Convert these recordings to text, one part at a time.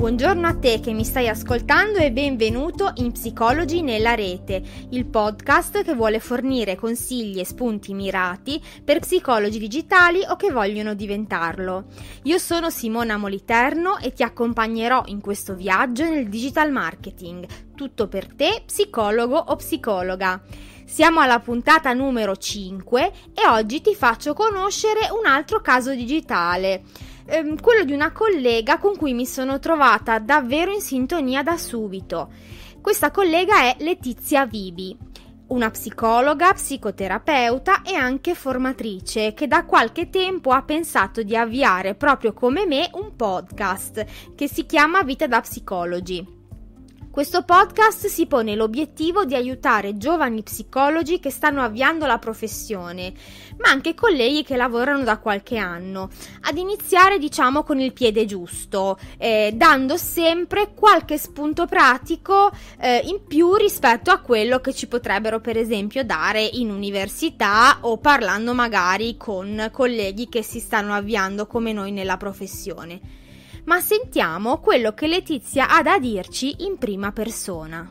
Buongiorno a te che mi stai ascoltando e benvenuto in Psicologi nella rete, il podcast che vuole fornire consigli e spunti mirati per psicologi digitali o che vogliono diventarlo. Io sono Simona Moliterno e ti accompagnerò in questo viaggio nel digital marketing, tutto per te, psicologo o psicologa. Siamo alla puntata numero 5 e oggi ti faccio conoscere un altro caso digitale, quello di una collega con cui mi sono trovata davvero in sintonia da subito. Questa collega è Letizia Vibi, una psicologa, psicoterapeuta e anche formatrice che da qualche tempo ha pensato di avviare proprio come me un podcast che si chiama Vita da Psicologi. Questo podcast si pone l'obiettivo di aiutare giovani psicologi che stanno avviando la professione, ma anche colleghi che lavorano da qualche anno, ad iniziare con il piede giusto, dando sempre qualche spunto pratico in più rispetto a quello che ci potrebbero per esempio dare in università o parlando magari con colleghi che si stanno avviando come noi nella professione. Ma sentiamo quello che Letizia ha da dirci in prima persona.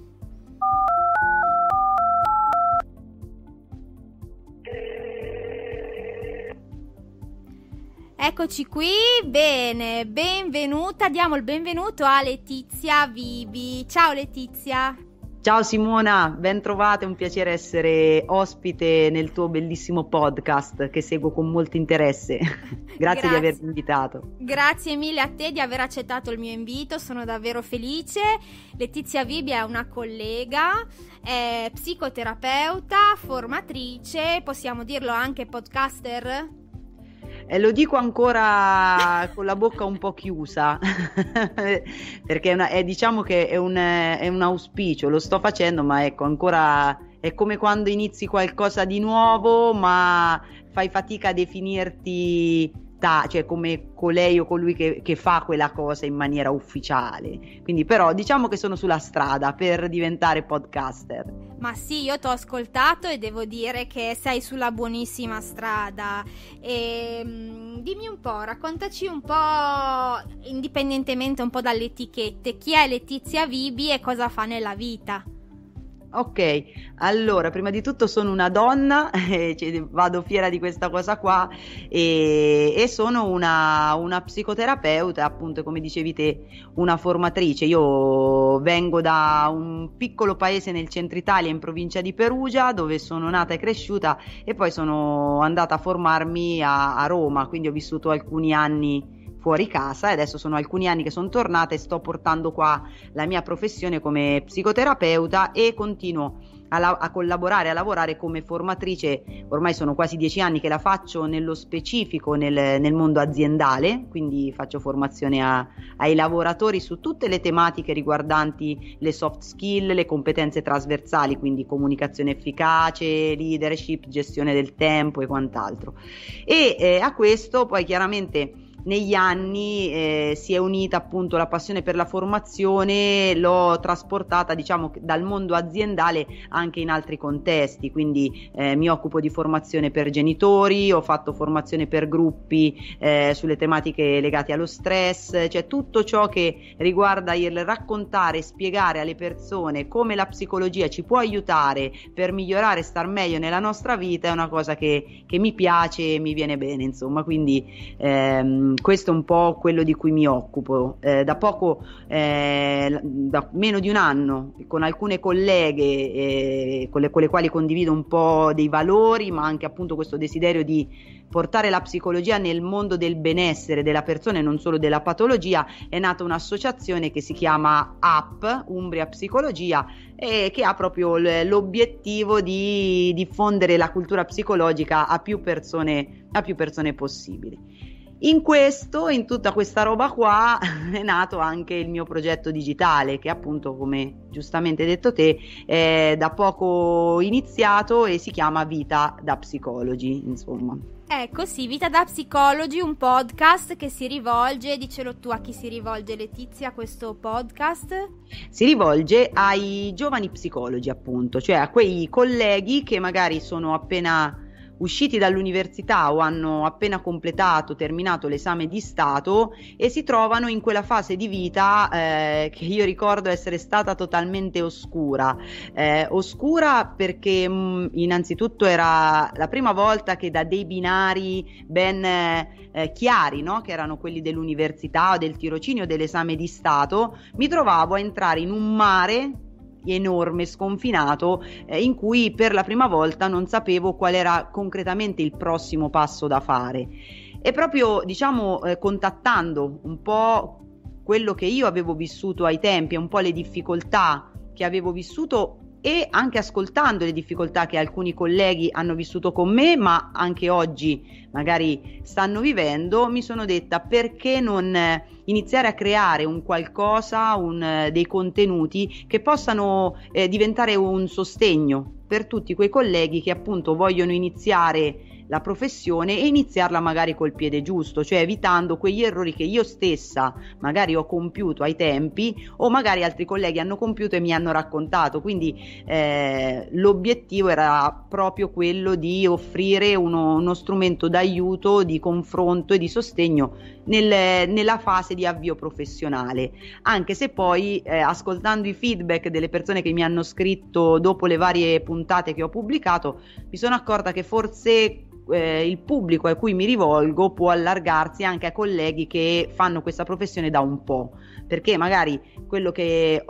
Eccoci qui, bene, benvenuta, diamo il benvenuto a Letizia Vibi. Ciao Letizia! Ciao Simona, ben trovata, è un piacere essere ospite nel tuo bellissimo podcast che seguo con molto interesse. Grazie di avermi invitato. Grazie mille a te di aver accettato il mio invito, sono davvero felice. Letizia Vibi è una collega, è psicoterapeuta, formatrice, possiamo dirlo anche podcaster? Lo dico ancora con la bocca un po' chiusa perché diciamo che è un auspicio, lo sto facendo, ma ecco, ancora è come quando inizi qualcosa di nuovo ma fai fatica a definirti cioè come colei o colui che fa quella cosa in maniera ufficiale. Quindi però diciamo che sono sulla strada per diventare podcaster. Ma sì, io t'ho ascoltato e devo dire che sei sulla buonissima strada. Dimmi un po', raccontaci un po', indipendentemente un po' dalle etichette, chi è Letizia Vibi e cosa fa nella vita? Ok, allora prima di tutto sono una donna, vado fiera di questa cosa qua e sono una psicoterapeuta, appunto come dicevi te, una formatrice. Io vengo da un piccolo paese nel centro Italia in provincia di Perugia dove sono nata e cresciuta e poi sono andata a formarmi a Roma, quindi ho vissuto alcuni anni fuori casa e adesso sono alcuni anni che sono tornata e sto portando qua la mia professione come psicoterapeuta e continuo a collaborare, a lavorare come formatrice. Ormai sono quasi 10 anni che la faccio nello specifico nel mondo aziendale, quindi faccio formazione ai lavoratori su tutte le tematiche riguardanti le soft skill, le competenze trasversali, quindi comunicazione efficace, leadership, gestione del tempo e quant'altro. E a questo poi chiaramente negli anni si è unita appunto la passione per la formazione, l'ho trasportata dal mondo aziendale anche in altri contesti, quindi mi occupo di formazione per genitori, ho fatto formazione per gruppi sulle tematiche legate allo stress, cioè tutto ciò che riguarda il raccontare e spiegare alle persone come la psicologia ci può aiutare per migliorare e star meglio nella nostra vita è una cosa che mi piace e mi viene bene, insomma, quindi questo è un po' quello di cui mi occupo. Da poco, da meno di un anno, con alcune colleghe con le quali condivido un po' dei valori, ma anche appunto questo desiderio di portare la psicologia nel mondo del benessere della persona e non solo della patologia, è nata un'associazione che si chiama AP, Umbria Psicologia, e che ha proprio l'obiettivo di diffondere la cultura psicologica a più persone possibili. In tutta questa roba qua è nato anche il mio progetto digitale che appunto, come giustamente hai detto te, è da poco iniziato e si chiama Vita da Psicologi, insomma. Ecco sì, Vita da Psicologi, un podcast che si rivolge, dicelo tu, a chi si rivolge Letizia questo podcast? Si rivolge ai giovani psicologi appunto, cioè a quei colleghi che magari sono appena usciti dall'università o hanno appena terminato l'esame di Stato e si trovano in quella fase di vita che io ricordo essere stata totalmente oscura. Oscura perché innanzitutto era la prima volta che da dei binari ben chiari, no? Che erano quelli dell'università o del tirocinio dell'esame di Stato, mi trovavo a entrare in un mare enorme, sconfinato, in cui per la prima volta non sapevo qual era concretamente il prossimo passo da fare. E proprio, diciamo, contattando un po' quello che io avevo vissuto ai tempi, un po' le difficoltà che avevo vissuto e anche ascoltando le difficoltà che alcuni colleghi hanno vissuto con me, ma anche oggi magari stanno vivendo, mi sono detta: perché non iniziare a creare un qualcosa, dei contenuti che possano diventare un sostegno per tutti quei colleghi che appunto vogliono iniziare la professione e iniziarla magari col piede giusto, cioè evitando quegli errori che io stessa magari ho compiuto ai tempi o magari altri colleghi hanno compiuto e mi hanno raccontato. Quindi l'obiettivo era proprio quello di offrire uno strumento d'aiuto, di confronto e di sostegno nella fase di avvio professionale, anche se poi ascoltando i feedback delle persone che mi hanno scritto dopo le varie puntate che ho pubblicato, mi sono accorta che forse il pubblico a cui mi rivolgo può allargarsi anche a colleghi che fanno questa professione da un po', perché magari quello che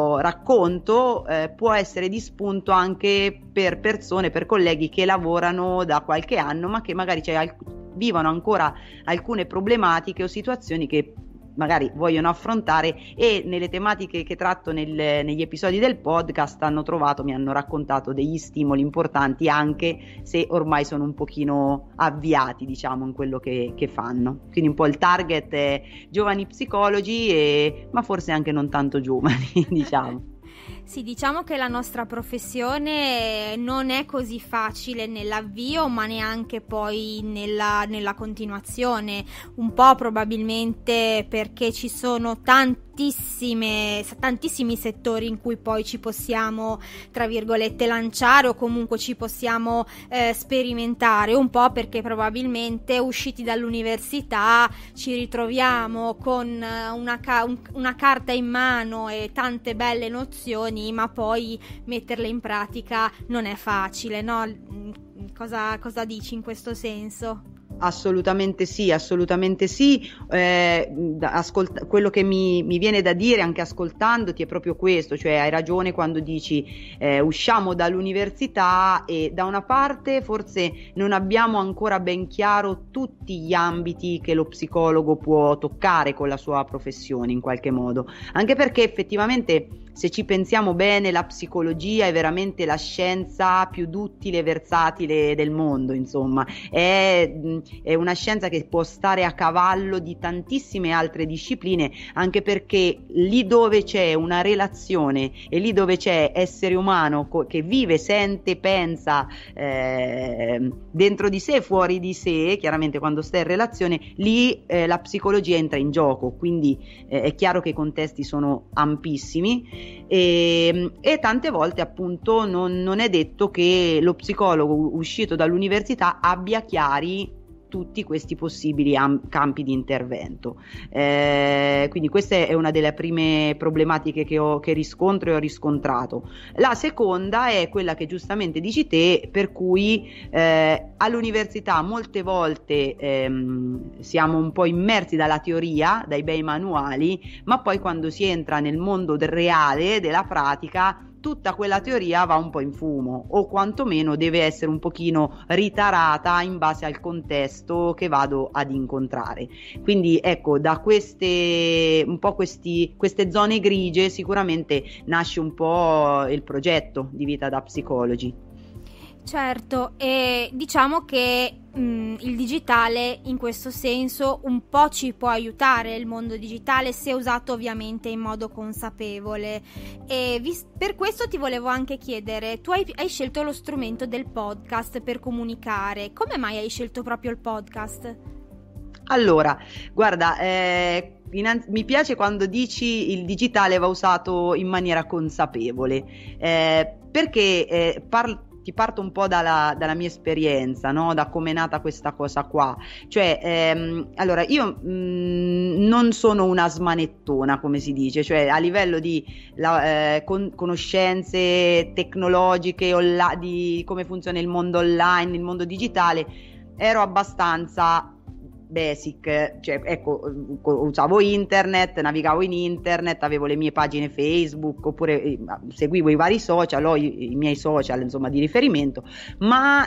racconto può essere di spunto anche per persone, per colleghi che lavorano da qualche anno ma che magari vivono ancora alcune problematiche o situazioni che magari vogliono affrontare, e nelle tematiche che tratto negli episodi del podcast mi hanno raccontato degli stimoli importanti, anche se ormai sono un pochino avviati, diciamo, in quello che fanno. Quindi un po' il target è giovani psicologi, ma forse anche non tanto giovani, diciamo. Sì, diciamo che la nostra professione non è così facile nell'avvio, ma neanche poi nella continuazione, un po' probabilmente perché ci sono tantissimi settori in cui poi ci possiamo, tra virgolette, lanciare o comunque ci possiamo sperimentare, un po' perché probabilmente usciti dall'università ci ritroviamo con una carta in mano e tante belle nozioni, ma poi metterle in pratica non è facile, no? Cosa dici in questo senso? Assolutamente sì, assolutamente sì. Quello che mi viene da dire anche ascoltandoti è proprio questo, cioè hai ragione quando dici usciamo dall'università e da una parte forse non abbiamo ancora ben chiaro tutti gli ambiti che lo psicologo può toccare con la sua professione in qualche modo, anche perché effettivamente, se ci pensiamo bene, la psicologia è veramente la scienza più duttile e versatile del mondo, insomma, è una scienza che può stare a cavallo di tantissime altre discipline, anche perché lì dove c'è una relazione e lì dove c'è essere umano che vive, sente, pensa dentro di sé, fuori di sé, chiaramente quando sta in relazione, lì la psicologia entra in gioco, quindi è chiaro che i contesti sono ampissimi. E tante volte appunto non è detto che lo psicologo uscito dall'università abbia chiari tutti questi possibili campi di intervento, quindi questa è una delle prime problematiche che riscontro e ho riscontrato. La seconda è quella che giustamente dici te, per cui all'università molte volte siamo un po' immersi dalla teoria, dai bei manuali, ma poi quando si entra nel mondo del reale, della pratica, tutta quella teoria va un po' in fumo, o quantomeno deve essere un pochino ritarata in base al contesto che vado ad incontrare. Quindi ecco, da queste zone grigie sicuramente nasce un po' il progetto di Vita da Psicologi. Certo, e diciamo che il digitale in questo senso un po' ci può aiutare, il mondo digitale, se usato ovviamente in modo consapevole, e per questo ti volevo anche chiedere, tu hai scelto lo strumento del podcast per comunicare, come mai hai scelto proprio il podcast? Allora, guarda, mi piace quando dici il digitale va usato in maniera consapevole, perché ti parto un po' dalla mia esperienza, no? Da come è nata questa cosa qua. Cioè, allora, io non sono una smanettona, come si dice, cioè a livello di conoscenze tecnologiche, di come funziona il mondo online, il mondo digitale, ero abbastanza basic, cioè ecco, usavo internet, navigavo in internet, avevo le mie pagine Facebook, oppure seguivo i vari social, ho i miei social insomma di riferimento, ma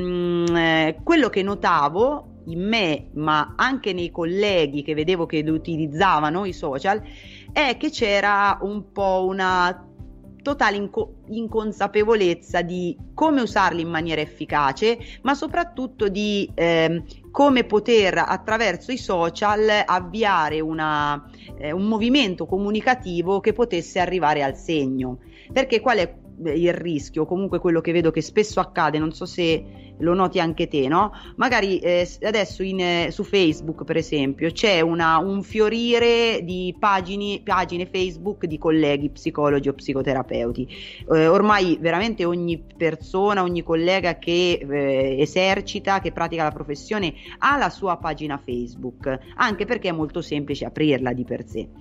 quello che notavo in me, ma anche nei colleghi che vedevo che utilizzavano i social, è che c'era un po' una totale inconsapevolezza di come usarli in maniera efficace, ma soprattutto di come poter attraverso i social avviare un movimento comunicativo che potesse arrivare al segno. Perché qual è il rischio? Comunque quello che vedo che spesso accade, non so se lo noti anche te, no? Magari adesso su Facebook per esempio c'è un fiorire di pagine Facebook di colleghi psicologi o psicoterapeuti. Ormai veramente ogni persona, ogni collega che esercita, che pratica la professione ha la sua pagina Facebook, anche perché è molto semplice aprirla di per sé.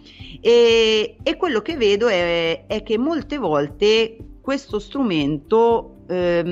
E quello che vedo è che molte volte questo strumento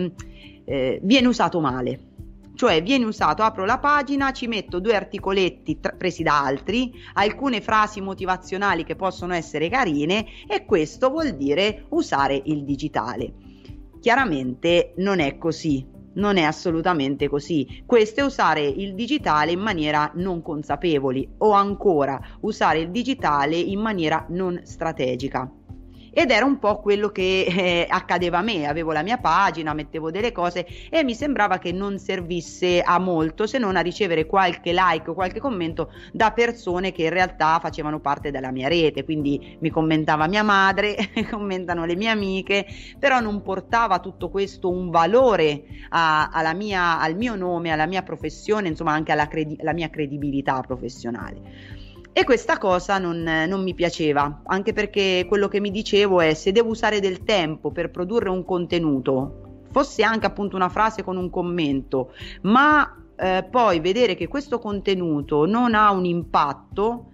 viene usato male, cioè viene usato, apro la pagina, ci metto 2 articoletti presi da altri, alcune frasi motivazionali che possono essere carine, e questo vuol dire usare il digitale. Chiaramente non è così, non è assolutamente così. Questo è usare il digitale in maniera non consapevole, o ancora usare il digitale in maniera non strategica. Ed era un po' quello che accadeva a me. Avevo la mia pagina, mettevo delle cose e mi sembrava che non servisse a molto, se non a ricevere qualche like o qualche commento da persone che in realtà facevano parte della mia rete. Quindi mi commentava mia madre, commentano le mie amiche, però non portava tutto questo un valore al mio nome, alla mia professione, insomma anche alla mia credibilità professionale. E questa cosa non mi piaceva, anche perché quello che mi dicevo è: se devo usare del tempo per produrre un contenuto, fosse anche appunto una frase con un commento, ma poi vedere che questo contenuto non ha un impatto,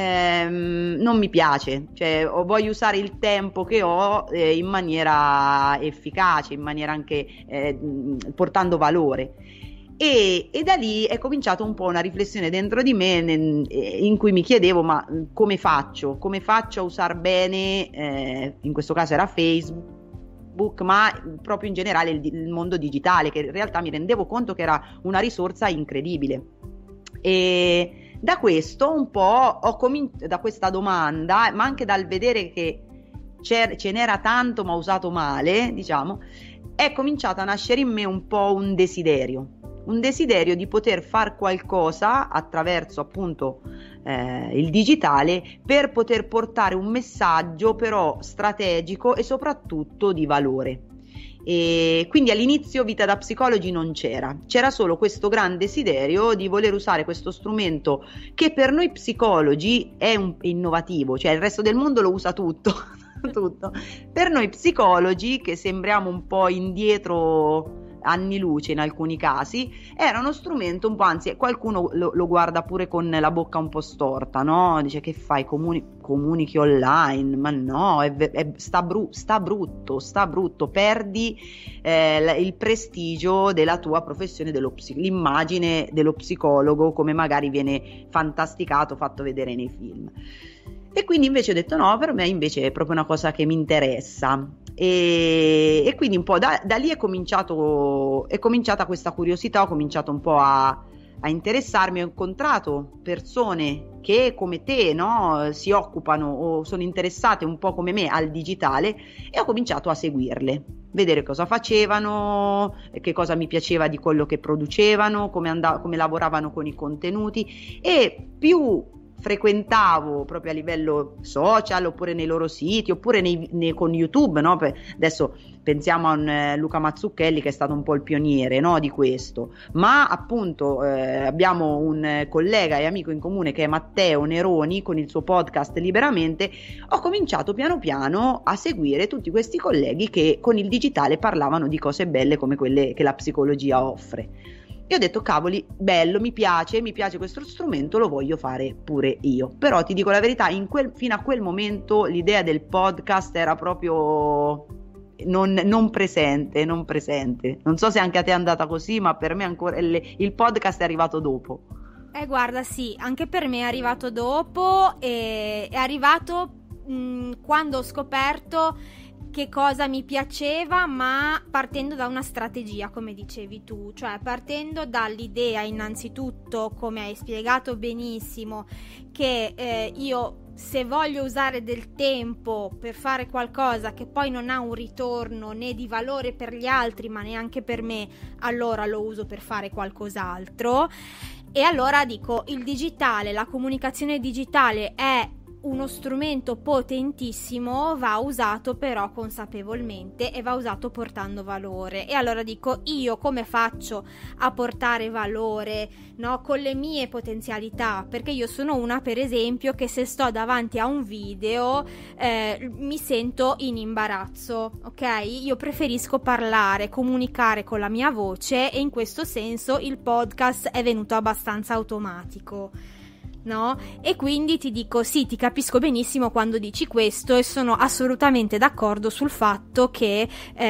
non mi piace. Cioè, voglio usare il tempo che ho in maniera efficace, in maniera anche portando valore. E da lì è cominciata un po' una riflessione dentro di me in cui mi chiedevo: ma come faccio a usare bene, in questo caso era Facebook, ma proprio in generale il mondo digitale, che in realtà mi rendevo conto che era una risorsa incredibile. E da questo un po' da questa domanda, ma anche dal vedere che ce n'era tanto ma usato male, diciamo, è cominciato a nascere in me un po' un desiderio di poter far qualcosa attraverso appunto il digitale, per poter portare un messaggio però strategico e soprattutto di valore. E quindi all'inizio Vita da Psicologi non c'era solo questo gran desiderio di voler usare questo strumento che per noi psicologi è innovativo, cioè il resto del mondo lo usa tutto. Per noi psicologi, che sembriamo un po' indietro anni luce in alcuni casi, era uno strumento un po', anzi qualcuno lo guarda pure con la bocca un po' storta, no? Dice: che fai, comunichi online? Ma no, sta brutto, perdi il prestigio della tua professione, l'immagine dello psicologo, come magari viene fantasticato, fatto vedere nei film. E quindi invece ho detto: no, per me invece è proprio una cosa che mi interessa. E quindi un po' da lì è cominciata questa curiosità, ho cominciato un po' a interessarmi. Ho incontrato persone che come te, no, si occupano o sono interessate un po' come me al digitale, e ho cominciato a seguirle, vedere cosa facevano, che cosa mi piaceva di quello che producevano, come lavoravano con i contenuti. E più frequentavo proprio a livello social, oppure nei loro siti, oppure con YouTube, no? Adesso pensiamo a un Luca Mazzucchelli che è stato un po' il pioniere, no, di questo, ma appunto abbiamo un collega e amico in comune che è Matteo Neroni con il suo podcast Liberamente. Ho cominciato piano piano a seguire tutti questi colleghi che con il digitale parlavano di cose belle come quelle che la psicologia offre. E ho detto, cavoli, bello, mi piace questo strumento, lo voglio fare pure io. Però ti dico la verità, fino a quel momento l'idea del podcast era proprio non presente. Non so se anche a te è andata così, ma per me ancora il podcast è arrivato dopo. Guarda, sì, anche per me è arrivato dopo, è arrivato quando ho scoperto che cosa mi piaceva, ma partendo da una strategia, come dicevi tu, cioè partendo dall'idea innanzitutto, come hai spiegato benissimo, che io, se voglio usare del tempo per fare qualcosa che poi non ha un ritorno né di valore per gli altri ma neanche per me, allora lo uso per fare qualcos'altro. E allora dico, il digitale, la comunicazione digitale è uno strumento potentissimo, va usato però consapevolmente e va usato portando valore. E allora dico, io come faccio a portare valore, no, con le mie potenzialità? Perché io sono una, per esempio, che se sto davanti a un video mi sento in imbarazzo, ok? Io preferisco parlare, comunicare con la mia voce, e in questo senso il podcast è venuto abbastanza automatico, no? E quindi ti dico, sì, ti capisco benissimo quando dici questo, e sono assolutamente d'accordo sul fatto che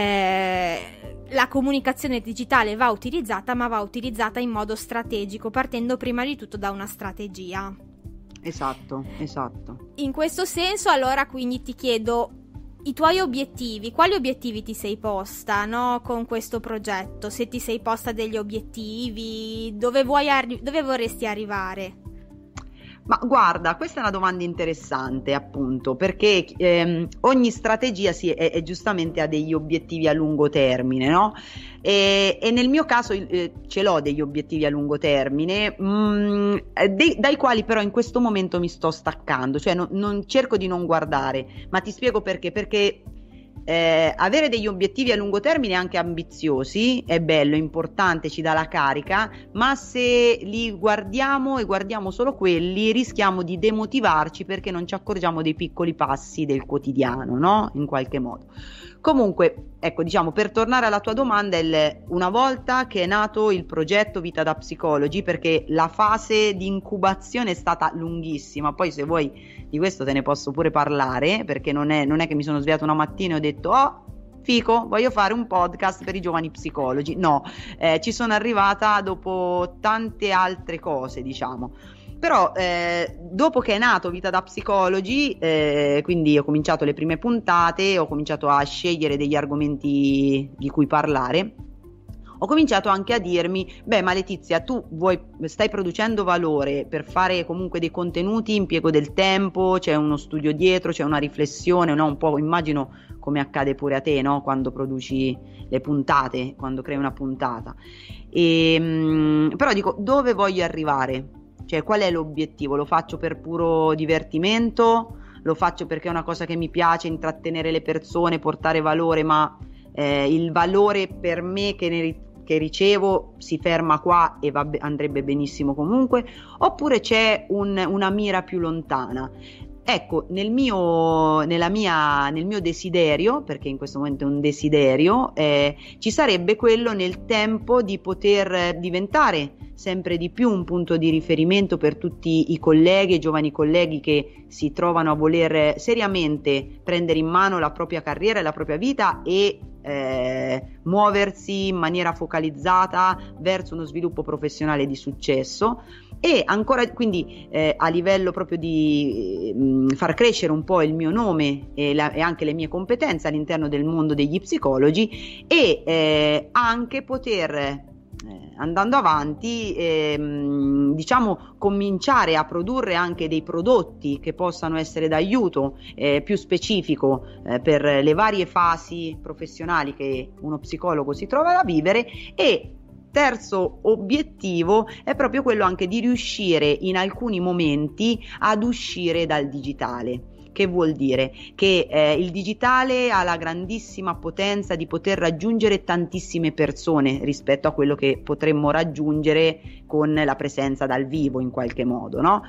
la comunicazione digitale va utilizzata, ma va utilizzata in modo strategico, partendo prima di tutto da una strategia. Esatto. In questo senso, allora, quindi ti chiedo i tuoi obiettivi, quali obiettivi ti sei posta, no, con questo progetto? Se ti sei posta degli obiettivi, dove vorresti arrivare? Ma guarda, questa è una domanda interessante, appunto, perché ogni strategia è giustamente ha degli obiettivi a lungo termine, no? E nel mio caso ce l'ho degli obiettivi a lungo termine, dai quali però in questo momento mi sto staccando, cioè non cerco di non guardare, ma ti spiego perché avere degli obiettivi a lungo termine anche ambiziosi è bello, è importante, ci dà la carica, ma se li guardiamo e guardiamo solo quelli rischiamo di demotivarci perché non ci accorgiamo dei piccoli passi del quotidiano, no? In qualche modo. Comunque, ecco, diciamo, per tornare alla tua domanda, una volta che è nato il progetto Vita da Psicologi, perché la fase di incubazione è stata lunghissima, poi se vuoi di questo te ne posso pure parlare, perché non è che mi sono svegliata una mattina e ho detto, oh, fico, voglio fare un podcast per i giovani psicologi. No, ci sono arrivata dopo tante altre cose, diciamo. Però dopo che è nato Vita da Psicologi, quindi ho cominciato le prime puntate, ho cominciato a scegliere degli argomenti di cui parlare, ho cominciato anche a dirmi, beh, ma Letizia, tu stai producendo valore per fare comunque dei contenuti, impiego del tempo, c'è uno studio dietro, c'è una riflessione, no? Un po' immagino come accade pure a te, no? Quando produci le puntate, quando crei una puntata. Però dico, dove voglio arrivare? Cioè, qual è l'obiettivo? Lo faccio per puro divertimento? Lo faccio perché è una cosa che mi piace, intrattenere le persone, portare valore, ma il valore per me che ricevo si ferma qua e andrebbe benissimo comunque? Oppure c'è una mira più lontana? Ecco, nel mio desiderio, perché in questo momento è un desiderio, ci sarebbe quello nel tempo di poter diventare sempre di più un punto di riferimento per tutti i colleghi e giovani colleghi che si trovano a voler seriamente prendere in mano la propria carriera e la propria vita e muoversi in maniera focalizzata verso uno sviluppo professionale di successo. E ancora, quindi a livello proprio di far crescere un po' il mio nome e anche le mie competenze all'interno del mondo degli psicologi, e anche poter andando avanti diciamo cominciare a produrre anche dei prodotti che possano essere d'aiuto più specifico per le varie fasi professionali che uno psicologo si trova a vivere, e terzo obiettivo è proprio quello anche di riuscire in alcuni momenti ad uscire dal digitale. Che vuol dire? Che il digitale ha la grandissima potenza di poter raggiungere tantissime persone rispetto a quello che potremmo raggiungere con la presenza dal vivo in qualche modo, no?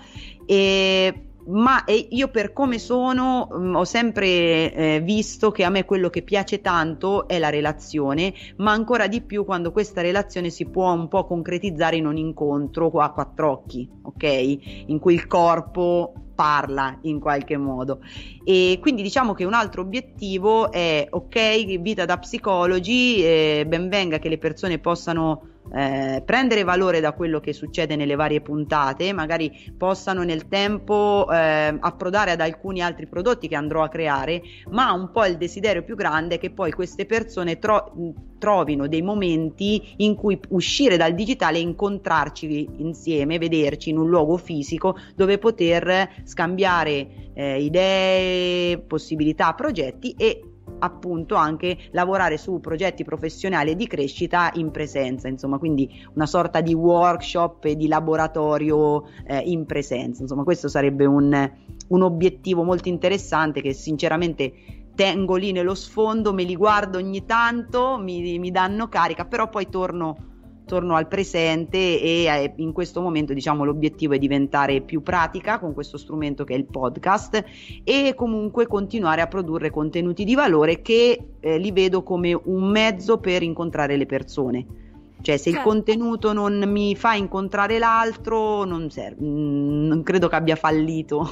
Ma io, per come sono, ho sempre visto che a me quello che piace tanto è la relazione, ma ancora di più quando questa relazione si può un po' concretizzare in un incontro a quattro occhi, ok? In cui il corpo parla in qualche modo. E quindi diciamo che un altro obiettivo è, ok, vita da psicologi, ben venga che le persone possano prendere valore da quello che succede nelle varie puntate, magari possano nel tempo approdare ad alcuni altri prodotti che andrò a creare, ma un po' il desiderio più grande è che poi queste persone trovino dei momenti in cui uscire dal digitale e incontrarci insieme, vederci in un luogo fisico dove poter scambiare idee, possibilità, progetti e appunto anche lavorare su progetti professionali e di crescita in presenza, insomma, quindi una sorta di workshop e di laboratorio in presenza. Insomma, questo sarebbe un obiettivo molto interessante che sinceramente tengo lì nello sfondo, me li guardo ogni tanto, mi danno carica, però poi torno al presente e in questo momento, diciamo, l'obiettivo è diventare più pratica con questo strumento che è il podcast e comunque continuare a produrre contenuti di valore che li vedo come un mezzo per incontrare le persone. Cioè, se il contenuto non mi fa incontrare l'altro, non serve, non credo che abbia fallito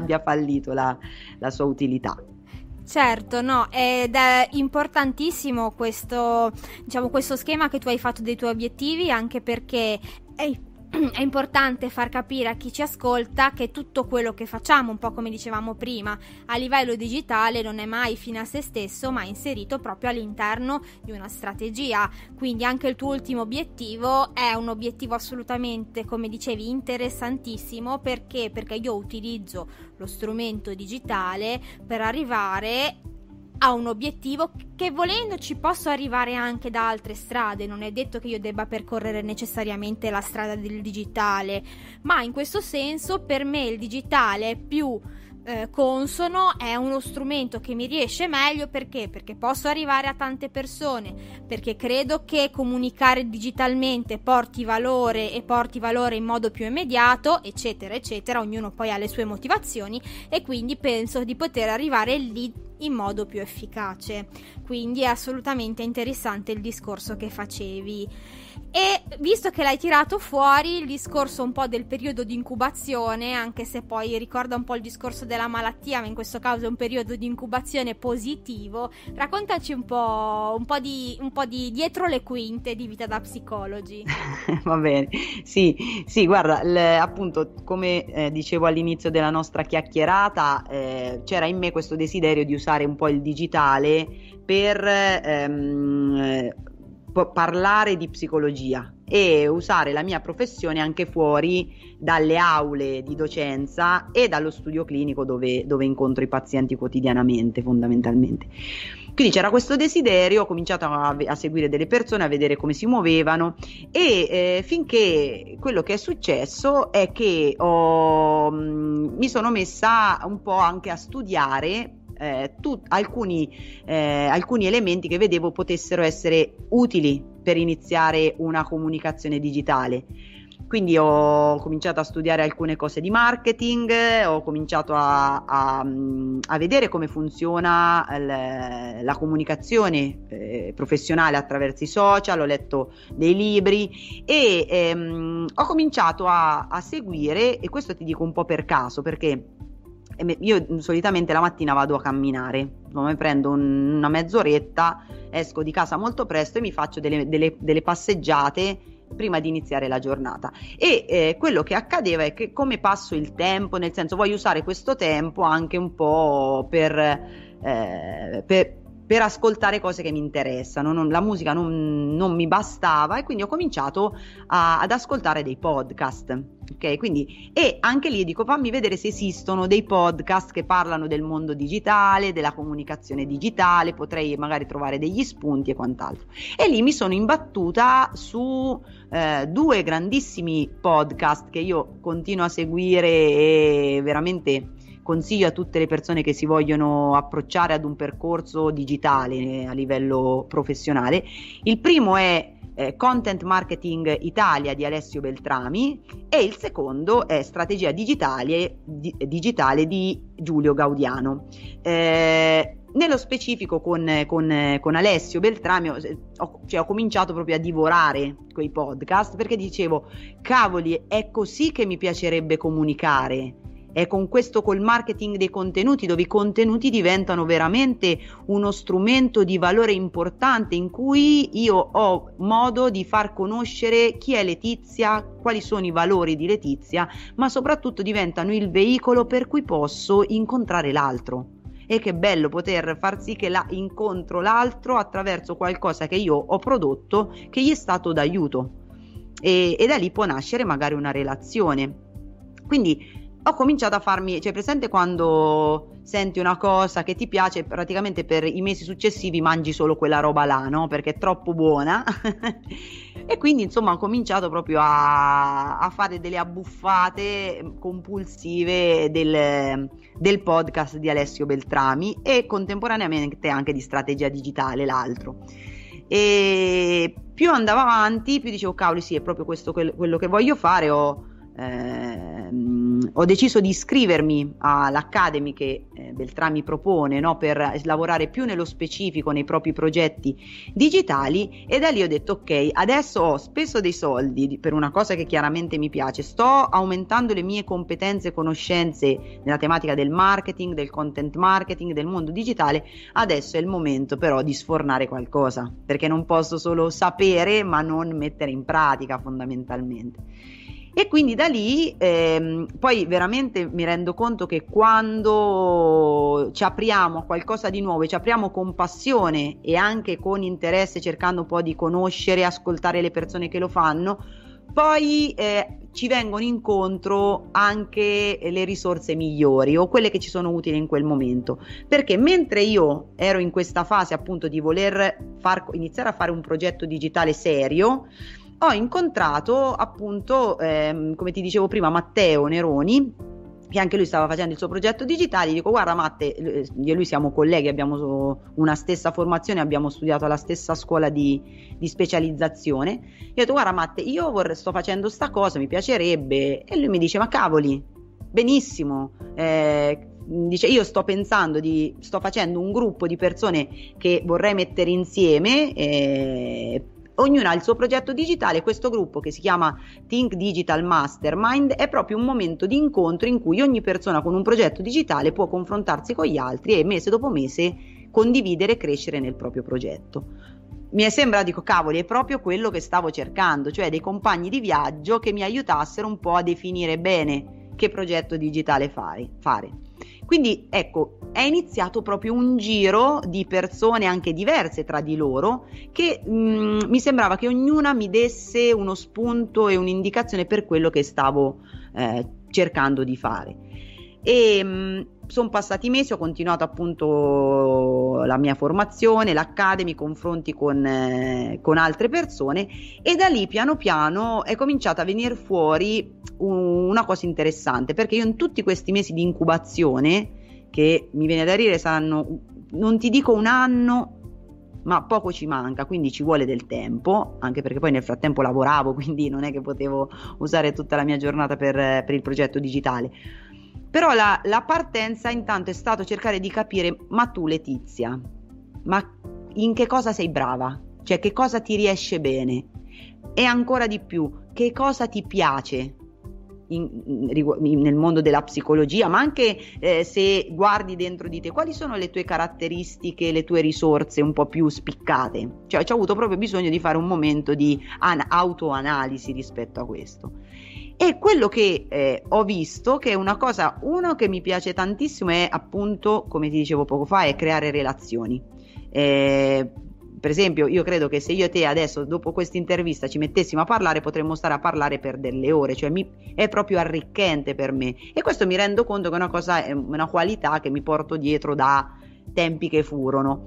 la sua utilità. Certo, no, ed è importantissimo questo, diciamo, questo schema che tu hai fatto dei tuoi obiettivi, anche perché è importante far capire a chi ci ascolta che tutto quello che facciamo, un po' come dicevamo prima, a livello digitale non è mai fine a se stesso, ma è inserito proprio all'interno di una strategia. Quindi anche il tuo ultimo obiettivo è un obiettivo assolutamente, come dicevi, interessantissimo. Perché io utilizzo lo strumento digitale per arrivare a un obiettivo che, volendo, ci posso arrivare anche da altre strade. Non è detto che io debba percorrere necessariamente la strada del digitale, ma in questo senso per me il digitale è più consono, è uno strumento che mi riesce meglio. Perché posso arrivare a tante persone, perché credo che comunicare digitalmente porti valore in modo più immediato, eccetera eccetera. Ognuno poi ha le sue motivazioni e quindi penso di poter arrivare lì in modo più efficace. Quindi è assolutamente interessante il discorso che facevi. E visto che l'hai tirato fuori il discorso un po' del periodo di incubazione, anche se poi ricorda un po' il discorso della malattia, ma in questo caso è un periodo di incubazione positivo, raccontaci un po' di dietro le quinte di Vita da Psicologi. Va bene, sì, guarda, appunto, come dicevo all'inizio della nostra chiacchierata, c'era in me questo desiderio di usare un po' il digitale per parlare di psicologia e usare la mia professione anche fuori dalle aule di docenza e dallo studio clinico dove incontro i pazienti quotidianamente, fondamentalmente. Quindi c'era questo desiderio, ho cominciato a seguire delle persone, a vedere come si muovevano e finché quello che è successo è che mi sono messa un po' anche a studiare alcuni elementi che vedevo potessero essere utili per iniziare una comunicazione digitale. Quindi ho cominciato a studiare alcune cose di marketing, ho cominciato a vedere come funziona la comunicazione professionale attraverso i social, ho letto dei libri e ho cominciato a seguire, e questo ti dico un po' per caso, perché io solitamente la mattina vado a camminare, mi prendo una mezz'oretta, esco di casa molto presto e mi faccio delle passeggiate prima di iniziare la giornata e quello che accadeva è che, come passo il tempo, nel senso, voglio usare questo tempo anche un po' per per ascoltare cose che mi interessano. La musica non mi bastava, e quindi ho cominciato ad ascoltare dei podcast. Ok, quindi, e anche lì dico, fammi vedere se esistono dei podcast che parlano del mondo digitale, della comunicazione digitale, potrei magari trovare degli spunti e quant'altro. E lì mi sono imbattuta su due grandissimi podcast che io continuo a seguire e veramente consiglio a tutte le persone che si vogliono approcciare ad un percorso digitale a livello professionale. Il primo è Content Marketing Italia di Alessio Beltrami, e il secondo è Strategia Digitale di Giulio Gaudiano. Nello specifico con Alessio Beltrami ho cominciato proprio a divorare quei podcast, perché dicevo, cavoli, è così che mi piacerebbe comunicare. È col marketing dei contenuti, dove i contenuti diventano veramente uno strumento di valore importante, in cui io ho modo di far conoscere chi è Letizia, quali sono i valori di Letizia, ma soprattutto diventano il veicolo per cui posso incontrare l'altro. E che bello poter far sì che incontro l'altro attraverso qualcosa che io ho prodotto, che gli è stato d'aiuto, e da lì può nascere magari una relazione. Quindi ho cominciato a farmi, cioè, presente quando senti una cosa che ti piace, praticamente per i mesi successivi mangi solo quella roba là, no? Perché è troppo buona. E quindi insomma ho cominciato proprio a fare delle abbuffate compulsive del podcast di Alessio Beltrami, e contemporaneamente anche di Strategia Digitale, l'altro. E più andavo avanti, più dicevo, cavoli, sì, è proprio questo quello che voglio fare. Ho deciso di iscrivermi all'Academy che Beltrami propone, no, per lavorare più nello specifico nei propri progetti digitali, e da lì ho detto, ok, adesso ho speso dei soldi per una cosa che chiaramente mi piace, sto aumentando le mie competenze e conoscenze nella tematica del marketing, del content marketing, del mondo digitale. Adesso è il momento però di sfornare qualcosa, perché non posso solo sapere ma non mettere in pratica, fondamentalmente. E quindi da lì poi veramente mi rendo conto che quando ci apriamo a qualcosa di nuovo, ci apriamo con passione e anche con interesse, cercando un po' di conoscere, ascoltare le persone che lo fanno, poi ci vengono incontro anche le risorse migliori, o quelle che ci sono utili in quel momento. Perché mentre io ero in questa fase appunto di voler iniziare a fare un progetto digitale serio, ho incontrato appunto, come ti dicevo prima, Matteo Neroni, che anche lui stava facendo il suo progetto digitale. Gli dico, guarda Matte, io e lui siamo colleghi, abbiamo una stessa formazione, abbiamo studiato alla stessa scuola di specializzazione. Io ho detto, guarda Matte, io sto facendo sta cosa, mi piacerebbe. E lui mi dice, ma cavoli, benissimo, dice, io sto facendo un gruppo di persone che vorrei mettere insieme, ognuno ha il suo progetto digitale. Questo gruppo, che si chiama Think Digital Mastermind, è proprio un momento di incontro in cui ogni persona con un progetto digitale può confrontarsi con gli altri e mese dopo mese condividere e crescere nel proprio progetto. Mi sembra, dico, cavoli, è proprio quello che stavo cercando, cioè dei compagni di viaggio che mi aiutassero un po' a definire bene che progetto digitale fare. Quindi ecco, è iniziato proprio un giro di persone anche diverse tra di loro, che mi sembrava che ognuna mi desse uno spunto e un'indicazione per quello che stavo cercando di fare. E sono passati mesi, ho continuato appunto la mia formazione, l'Academy, confronti con altre persone, e da lì piano piano è cominciata a venire fuori una cosa interessante, perché io in tutti questi mesi di incubazione, che mi viene da dire saranno, non ti dico un anno, ma poco ci manca, quindi ci vuole del tempo, anche perché poi nel frattempo lavoravo, quindi non è che potevo usare tutta la mia giornata per il progetto digitale. Però la partenza intanto è stato cercare di capire, ma tu Letizia, ma in che cosa sei brava? Cioè, che cosa ti riesce bene? E ancora di più, che cosa ti piace nel mondo della psicologia, ma anche se guardi dentro di te, quali sono le tue caratteristiche, le tue risorse un po' più spiccate? Cioè, ho avuto proprio bisogno di fare un momento di autoanalisi rispetto a questo. E quello che ho visto, che è una cosa, uno che mi piace tantissimo, è appunto, come ti dicevo poco fa, è creare relazioni. Per esempio, io credo che se io e te adesso, dopo questa intervista, ci mettessimo a parlare, potremmo stare a parlare per delle ore, cioè è proprio arricchente per me, e questo mi rendo conto che è una qualità che mi porto dietro da tempi che furono.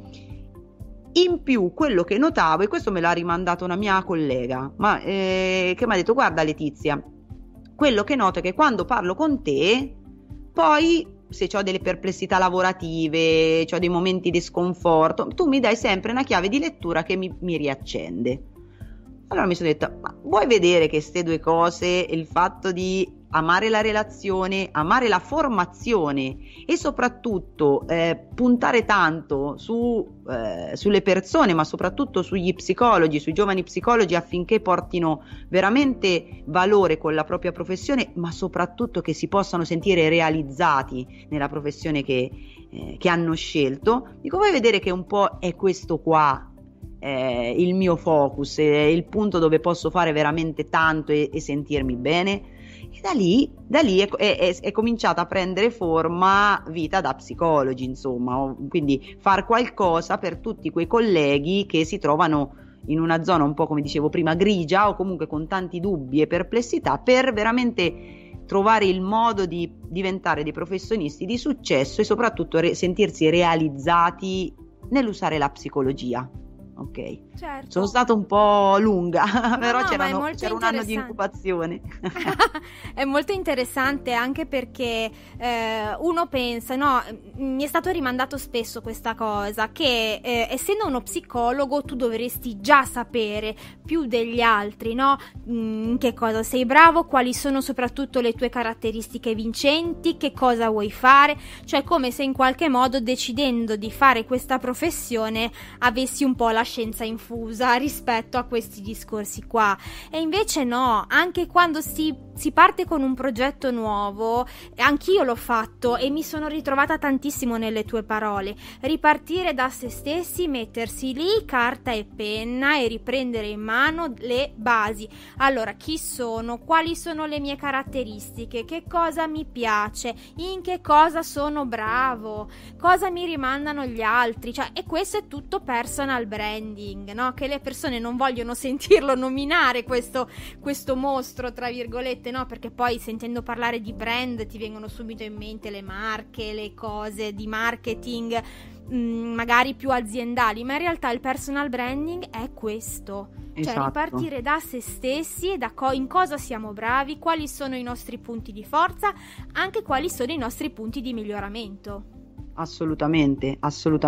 In più, quello che notavo, e questo me l'ha rimandato una mia collega, che mi ha detto: guarda Letizia, quello che noto è che quando parlo con te, poi se ho delle perplessità lavorative, ho dei momenti di sconforto, tu mi dai sempre una chiave di lettura che mi riaccende. Allora mi sono detta: ma vuoi vedere che queste due cose, il fatto di amare la relazione, amare la formazione e soprattutto puntare tanto sulle persone, ma soprattutto sugli psicologi, sui giovani psicologi, affinché portino veramente valore con la propria professione, ma soprattutto che si possano sentire realizzati nella professione che hanno scelto. Dico, vuoi vedere che un po' è questo qua il mio focus, il punto dove posso fare veramente tanto e sentirmi bene? E da lì è cominciata a prendere forma vita da psicologi, insomma, quindi far qualcosa per tutti quei colleghi che si trovano in una zona un po', come dicevo prima, grigia, o comunque con tanti dubbi e perplessità, per veramente trovare il modo di diventare dei professionisti di successo e soprattutto sentirsi realizzati nell'usare la psicologia. Ok, certo. Sono stata un po' lunga, però no, c'era un anno di incubazione. È molto interessante, anche perché uno pensa, no, mi è stato rimandato spesso questa cosa, che essendo uno psicologo tu dovresti già sapere più degli altri, no? In che cosa sei bravo, quali sono soprattutto le tue caratteristiche vincenti, che cosa vuoi fare, cioè come se in qualche modo, decidendo di fare questa professione, avessi un po' la scienza infusa rispetto a questi discorsi qua. E invece no, anche quando si parte con un progetto nuovo, anch'io l'ho fatto e mi sono ritrovata tantissimo nelle tue parole: ripartire da se stessi, mettersi lì carta e penna e riprendere in mano le basi. Allora, chi sono, quali sono le mie caratteristiche, che cosa mi piace, in che cosa sono bravo, cosa mi rimandano gli altri, cioè, e questo è tutto personal branding, no? Che le persone non vogliono sentirlo nominare questo mostro, tra virgolette, no? Perché poi, sentendo parlare di brand, ti vengono subito in mente le marche, le cose di marketing magari più aziendali, ma in realtà il personal branding è questo, cioè ripartire da se stessi e in cosa siamo bravi, quali sono i nostri punti di forza, anche quali sono i nostri punti di miglioramento. Assolutamente.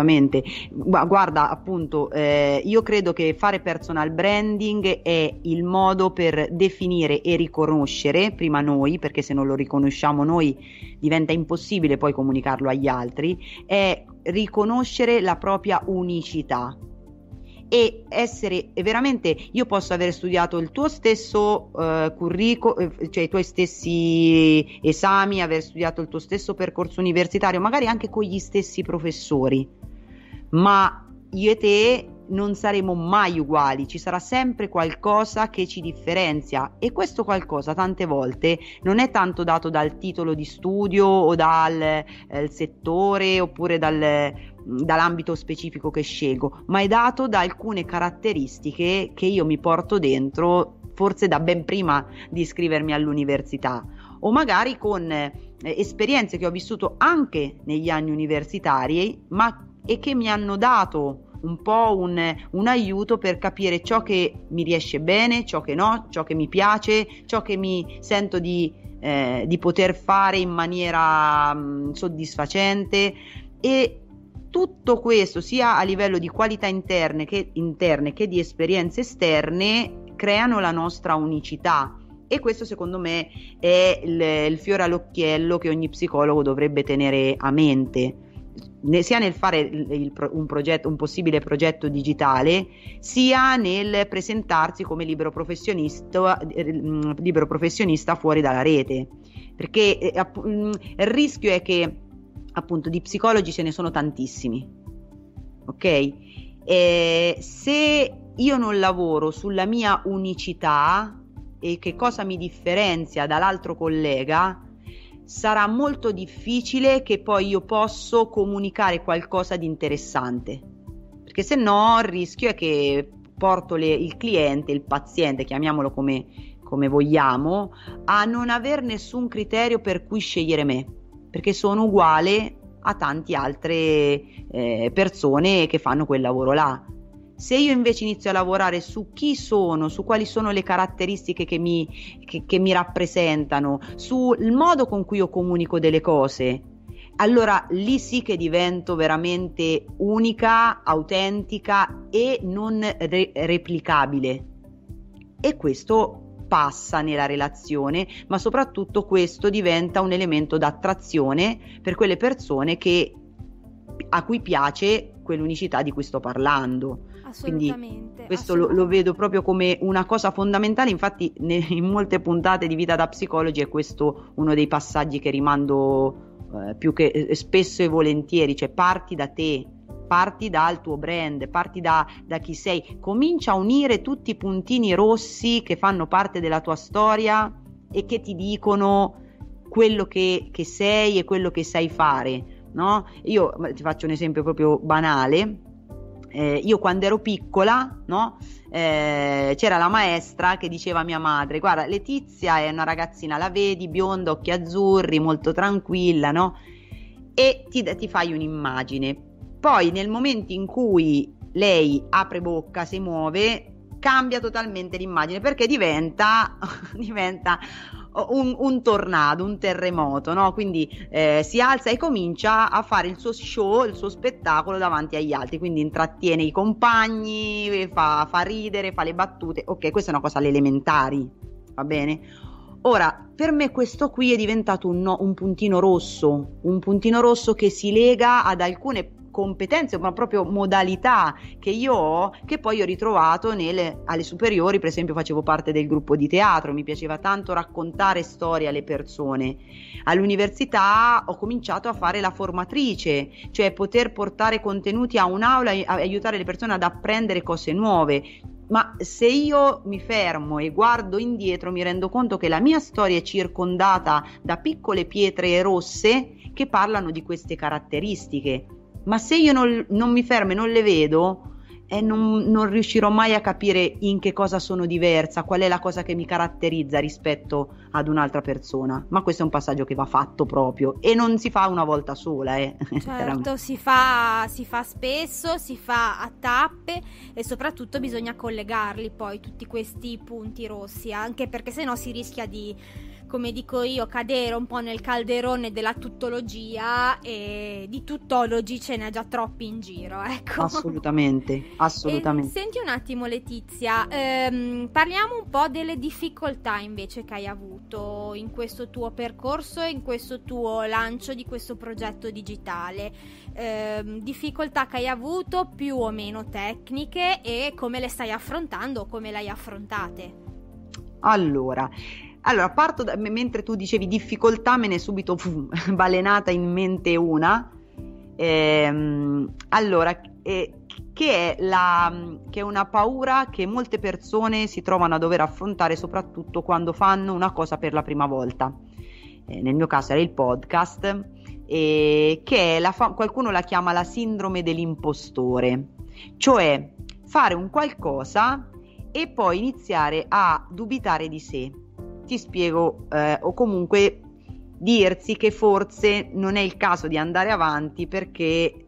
Guarda, appunto, io credo che fare personal branding è il modo per definire e riconoscere prima noi, perché se non lo riconosciamo noi diventa impossibile poi comunicarlo agli altri, è riconoscere la propria unicità e essere veramente. Io posso aver studiato il tuo stesso curriculum, cioè i tuoi stessi esami, aver studiato il tuo stesso percorso universitario, magari anche con gli stessi professori, ma io e te non saremo mai uguali, ci sarà sempre qualcosa che ci differenzia, e questo qualcosa tante volte non è tanto dato dal titolo di studio o dal settore oppure dall'ambito specifico che scelgo, ma è dato da alcune caratteristiche che io mi porto dentro forse da ben prima di iscrivermi all'università, o magari con esperienze che ho vissuto anche negli anni universitari, e che mi hanno dato un po' un aiuto per capire ciò che mi riesce bene, ciò che no, ciò che mi piace, ciò che mi sento di poter fare in maniera soddisfacente. E tutto questo, sia a livello di qualità interne che di esperienze esterne, creano la nostra unicità, e questo secondo me è il fiore all'occhiello che ogni psicologo dovrebbe tenere a mente, sia nel fare un possibile progetto digitale, sia nel presentarsi come libero professionista fuori dalla rete, perché il rischio è che appunto di psicologi ce ne sono tantissimi, ok? Se io non lavoro sulla mia unicità e che cosa mi differenzia dall'altro collega, sarà molto difficile che poi io posso comunicare qualcosa di interessante, perché perché se no il rischio è che porto il cliente, il paziente, chiamiamolo come vogliamo, a non aver nessun criterio per cui scegliere me, perché sono uguale a tante altre persone che fanno quel lavoro là. Se io invece inizio a lavorare su chi sono, su quali sono le caratteristiche che mi rappresentano, sul modo con cui io comunico delle cose, allora lì sì che divento veramente unica, autentica e non replicabile. E questo passa nella relazione, ma soprattutto questo diventa un elemento d'attrazione per quelle persone a cui piace quell'unicità di cui sto parlando. Assolutamente. Quindi questo lo vedo proprio come una cosa fondamentale. Infatti in molte puntate di Vita da Psicologi è questo uno dei passaggi che rimando più che spesso e volentieri, cioè parti da te, parti dal tuo brand, parti da chi sei, comincia a unire tutti i puntini rossi che fanno parte della tua storia e che ti dicono quello che sei e quello che sai fare, no? Io ti faccio un esempio proprio banale. Io quando ero piccola, no? C'era la maestra che diceva a mia madre: guarda, Letizia è una ragazzina, la vedi, bionda, occhi azzurri, molto tranquilla, no? E ti fai un'immagine. Poi nel momento in cui lei apre bocca, si muove, cambia totalmente l'immagine, perché diventa un tornado, un terremoto, no? Quindi si alza e comincia a fare il suo show, il suo spettacolo davanti agli altri, quindi intrattiene i compagni, fa ridere, fa le battute. Ok, questa è una cosa alle elementari, va bene? Ora, per me questo qui è diventato un puntino rosso che si lega ad alcune competenze, ma proprio modalità che io ho, che poi ho ritrovato alle superiori. Per esempio facevo parte del gruppo di teatro, mi piaceva tanto raccontare storie alle persone. All'università ho cominciato a fare la formatrice, cioè poter portare contenuti a un'aula e aiutare le persone ad apprendere cose nuove. Ma se io mi fermo e guardo indietro, mi rendo conto che la mia storia è circondata da piccole pietre rosse che parlano di queste caratteristiche. Ma se io non mi fermo e non le vedo, non riuscirò mai a capire in che cosa sono diversa, qual è la cosa che mi caratterizza rispetto ad un'altra persona. Ma questo è un passaggio che va fatto proprio, e non si fa una volta sola. Certo, si fa spesso, si fa a tappe, e soprattutto bisogna collegarli poi tutti questi punti rossi, anche perché sennò si rischia di, come dico io, cadere un po' nel calderone della tuttologia, e di tuttologi ce n'è già troppi in giro, ecco. Assolutamente. Senti un attimo, Letizia, parliamo un po' delle difficoltà invece che hai avuto in questo tuo percorso e in questo tuo lancio di questo progetto digitale. Difficoltà che hai avuto, più o meno tecniche, e come le stai affrontando, come le hai affrontate. Allora, parto mentre tu dicevi difficoltà, me ne è subito balenata in mente una. Che è una paura che molte persone si trovano a dover affrontare, soprattutto quando fanno una cosa per la prima volta. Nel mio caso era il podcast, che è qualcuno la chiama la sindrome dell'impostore, cioè fare un qualcosa e poi iniziare a dubitare di sé. Ti spiego, o comunque dirsi che forse non è il caso di andare avanti perché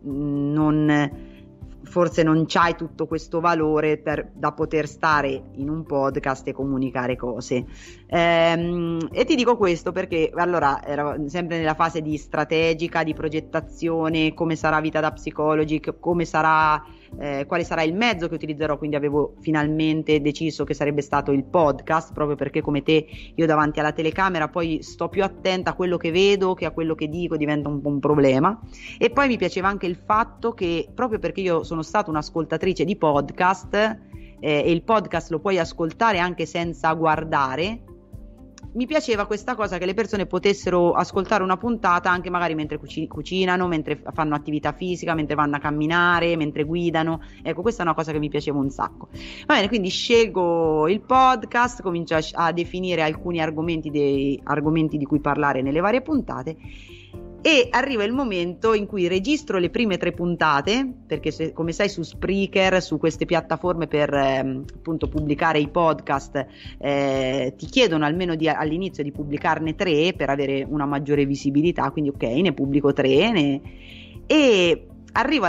forse non c'hai tutto questo valore da poter stare in un podcast e comunicare cose. E ti dico questo perché allora ero sempre nella fase di strategica, di progettazione, come sarà Vita da Psicologi, come sarà, quale sarà il mezzo che utilizzerò. Quindi avevo finalmente deciso che sarebbe stato il podcast, proprio perché come te io davanti alla telecamera poi sto più attenta a quello che vedo che a quello che dico, diventa un po' un problema. E poi mi piaceva anche il fatto che, proprio perché io sono stata un'ascoltatrice di podcast, e il podcast lo puoi ascoltare anche senza guardare, mi piaceva questa cosa che le persone potessero ascoltare una puntata anche magari mentre cucinano, mentre fanno attività fisica, mentre vanno a camminare, mentre guidano. Ecco, questa è una cosa che mi piaceva un sacco. Va bene, quindi scelgo il podcast, comincio a definire alcuni argomenti di cui parlare nelle varie puntate, E arriva il momento in cui registro le prime 3 puntate, perché come sai su Spreaker, su queste piattaforme per appunto pubblicare i podcast, ti chiedono almeno all'inizio di pubblicarne 3 per avere una maggiore visibilità, quindi ok, ne pubblico 3 e arriva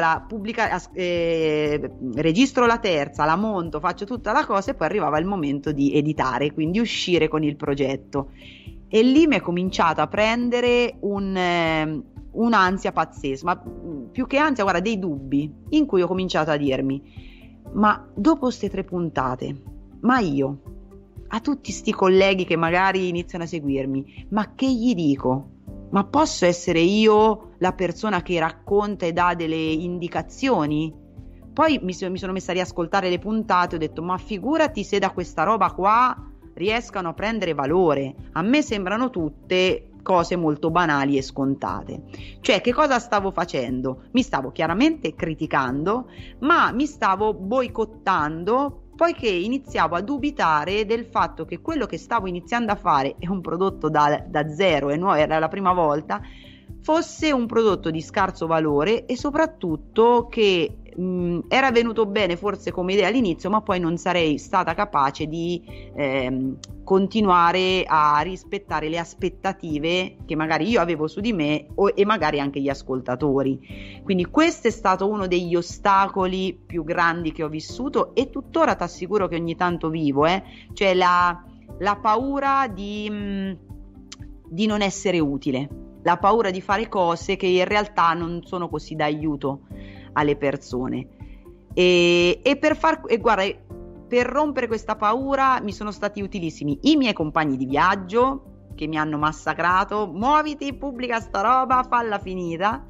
registro la terza, la monto, faccio tutta la cosa e poi arrivava il momento di editare, quindi uscire con il progetto. E lì mi è cominciato a prendere un'ansia pazzesca, ma più che ansia, guarda, dei dubbi, in cui ho cominciato a dirmi: ma dopo queste 3 puntate, ma io, a tutti sti colleghi che magari iniziano a seguirmi, ma che gli dico? Ma posso essere io la persona che racconta e dà delle indicazioni? Poi mi sono messa a riascoltare le puntate e ho detto: ma figurati se da questa roba qua riescano a prendere valore. A me sembrano tutte cose molto banali e scontate. Cioè, che cosa stavo facendo? Mi stavo chiaramente criticando, ma mi stavo boicottando, poiché iniziavo a dubitare del fatto che quello che stavo iniziando a fare è un prodotto da zero e nuovo, era la prima volta, fosse un prodotto di scarso valore e soprattutto che era venuto bene forse come idea all'inizio, ma poi non sarei stata capace di continuare a rispettare le aspettative che magari io avevo su di me e magari anche gli ascoltatori. Quindi questo è stato uno degli ostacoli più grandi che ho vissuto e tuttora ti assicuro che ogni tanto vivo, cioè la paura di non essere utile, la paura di fare cose che in realtà non sono così d'aiuto alle persone. E guarda, per rompere questa paura mi sono stati utilissimi i miei compagni di viaggio, che mi hanno massacrato: muoviti, pubblica sta roba, falla finita.